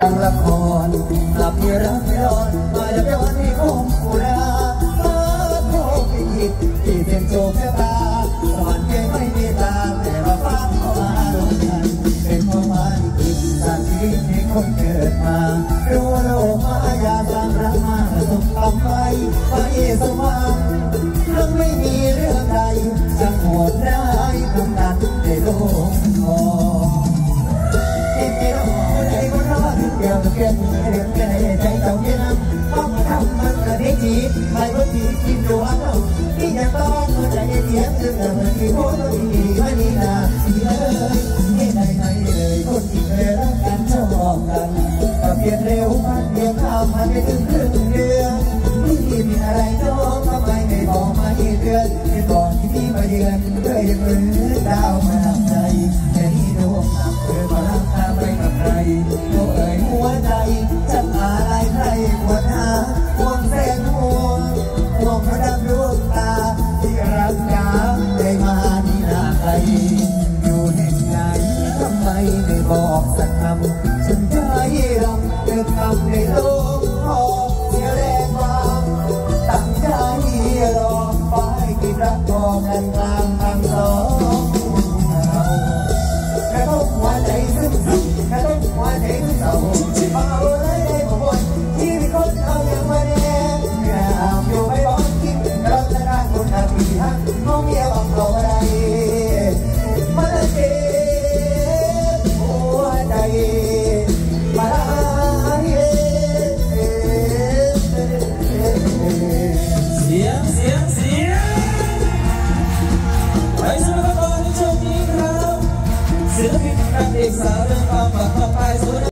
ละครหลับที่รักไม่รอดมาจะย้อนที่คงอุราฟ้าโทษผิดที่เป็นโจมตาสวรรค์ยังไม่มีตาแต่ว่าฟ้าเข้ามาลงกันเป็นเพราะมันผิดสัตว์ที่ที่คนเกิดมารู้โลกมายาสร้างรักมาสุขทำไมไฟสว่างทั้งไม่มีเรื่องใดจะโหดร้ายขนาดในโลกคอเกี่ยวกับเรื่องเรื่องใจใจเจ้าเยี่ยมต้องทำมันกระดิ่งจีไม่ว่าจีกินดูอันเอาที่ยังต้องใจเยี่ยมจึงมันที่โคตรดีไม่มีนาสีเลยให้ใดไหนเลยคนที่เคยรักกันชอบกันก็เปลี่ยนเร็วมันเปลี่ยนข้ามมันไปถึงครึ่งเดือนที่มีอะไรน้องทำไมไม่บอกมาอีกเดือนไม่บอกที่พี่มาเยือนเคยยังมือดาวมาทำใจแค่นี้ดวงนับเธอก็รักตาไปกับใครหัวใจจะอะไรใครปวดหาห่วงแสนห่วงพระดำดวงตาที่รักยามได้มาที่หน้าใครอยู่แห่งไหนทำไมไม่บอกสักคำฉันใจรำเดินคำในโลกพอเสียแรงความตั้งใจรอไปกินรักบอกกันกลางทางสองกระทบหัวใจซึ้งกระทบหัวใจซึ้งเอาเลยได้บอกว่าชีวิตคนเอาอย่างมาแน่อย่าอยู่ไม่บอกคิดเราจะได้คนทำดีฮักน้องเมียบอกเรา